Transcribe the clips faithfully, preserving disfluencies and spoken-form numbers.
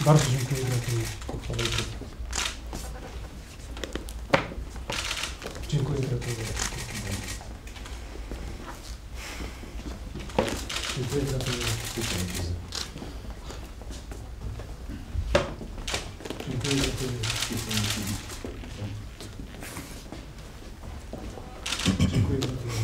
Bardzo dziękuję, gratuluję. Dziękuję, gratuluję. Dziękuję, gratuluję. Dziękuję, gratuluję. Dziękuję, gratuluję.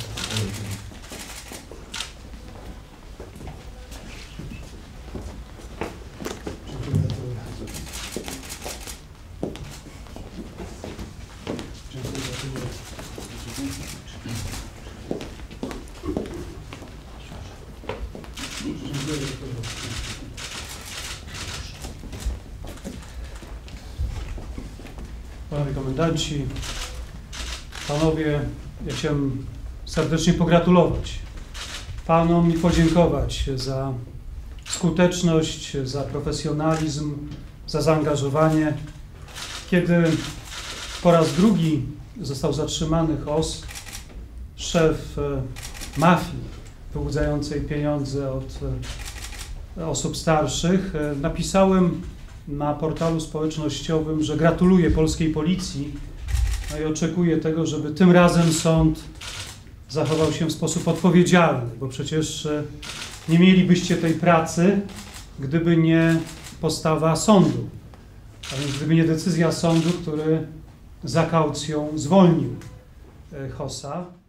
Panowie komendanci, panowie, ja chciałem serdecznie pogratulować panom i podziękować za skuteczność, za profesjonalizm, za zaangażowanie. Kiedy po raz drugi został zatrzymany Hos, szef mafii wyłudzającej pieniądze od osób starszych, napisałem na portalu społecznościowym, że gratuluję polskiej policji, no i oczekuję tego, żeby tym razem sąd zachował się w sposób odpowiedzialny, bo przecież nie mielibyście tej pracy, gdyby nie postawa sądu, a więc gdyby nie decyzja sądu, który za kaucją zwolnił Hossa.